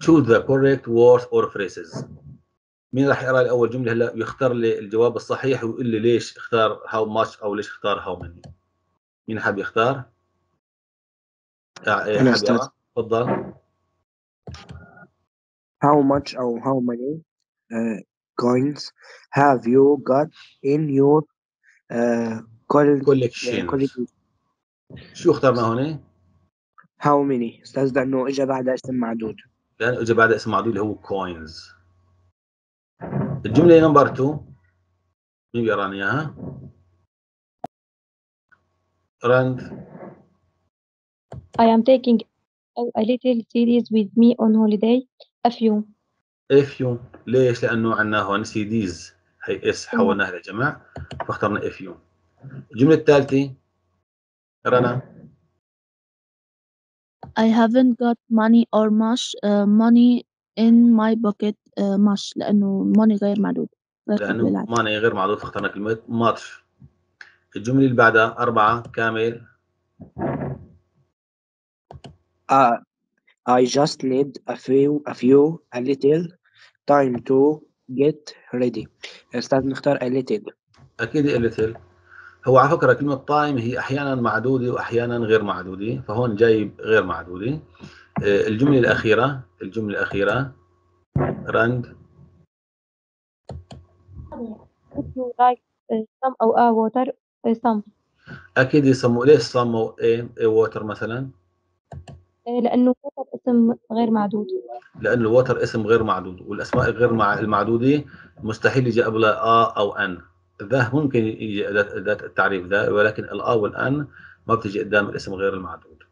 choose the correct words or phrases. مين راح يقرا لي اول جمله هلا ويختار لي الجواب الصحيح ويقول لي ليش اختار how much او ليش اختار how many؟ مين حاب يختار؟ أنا حاب أستاذ. يقرا؟ تفضل. How much أو how many coins have you got in your collection. شو اخترنا هون؟ how many أستاذ، لأنه إجا بعد اسم معدود. لأنه إجا بعد اسم معدود اللي هو coins. الجملة نمبر 2 مين بيقرأني إياها؟ رند. I am taking a little series with me on holiday. A few. ليش؟ لأنه عندنا هون CDs هي اس حولناها لجمع فاخترنا if you. الجملة الثالثة رنا. I haven't got money or much money in my pocket much لأنه money غير معدود. لأنه money غير معدود فاخترنا كلمة much. الجملة اللي بعدها 4 كامل. I just need a little time to get ready. أستاذ نختار a little. أكيد a little. هو على فكرة كلمة time هي أحيانا معدودة وأحيانا غير معدودة فهون جايب غير معدودة. الجملة الأخيرة رند. Would you like some أو water some؟ أكيد يسموا ليش سموا water مثلا؟ لأنه water اسم غير معدود. لأن الوتر اسم غير معدود والأسماء غير المعدودة مستحيل يجي قبلها أو أن. ذا ممكن يجي أداة التعريف ذا ولكن الآ والأن ما بتجي قدام الاسم غير المعدود.